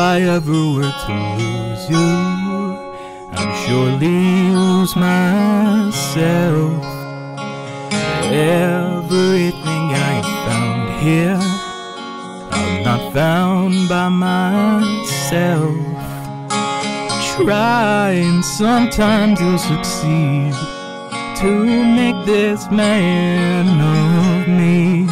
I ever were to lose you, I'd surely lose myself. Everything I found here, I'm not found by myself. Try and sometimes you'll succeed to make this man of me.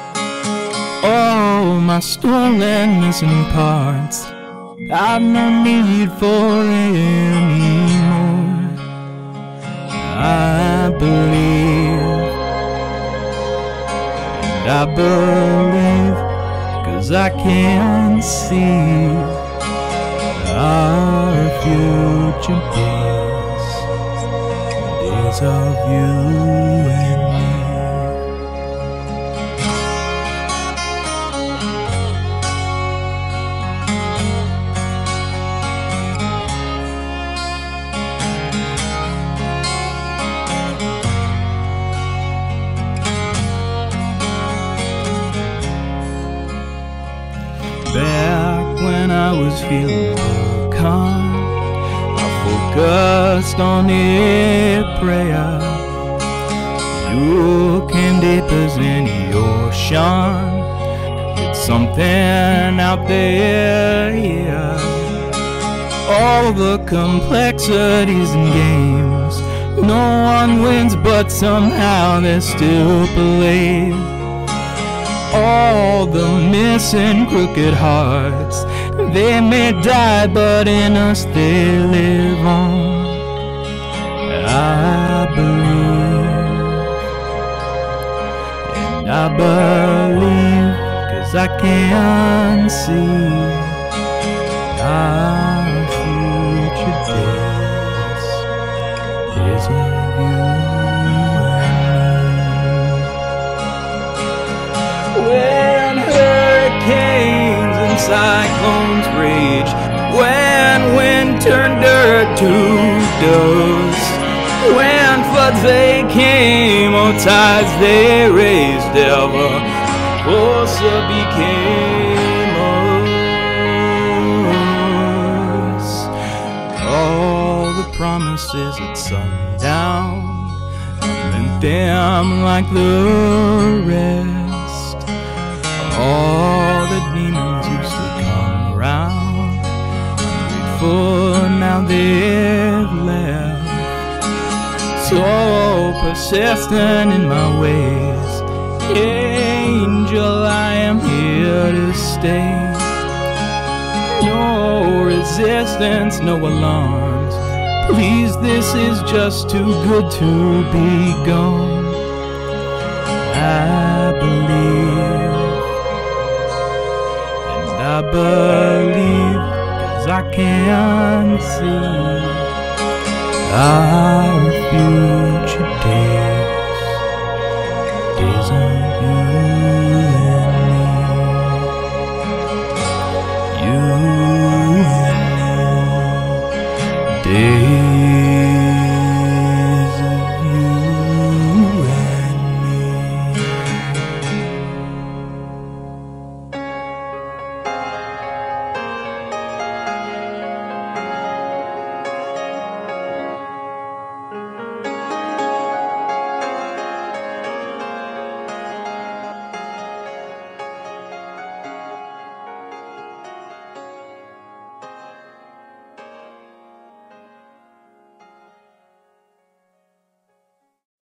All my stolen missing parts, I've no need for anymore. I believe, and I believe, 'cause I can see our future days, days of you and me. Back when I was feeling broken, I focused on it, prayer. You came deep as any ocean. It's something out there, yeah. All the complexities and games, no one wins, but somehow they're still played. All the missing crooked hearts, they may die, but in us they live on. I believe, and I believe, 'cause I can see our future days, days of you. When hurricanes and cyclones rage, when wind turned dirt to dust, when floods they came, or tides they raised, ever closer became us. All the promises at sundown, I meant them like the rest. All the demons used to come around, ungrateful, now they've left. So persistent in my ways, angel, I am here to stay. No resistance, no alarms, please, this is just too good to be gone. I believe, I believe, 'cause I can see our future days, days of you.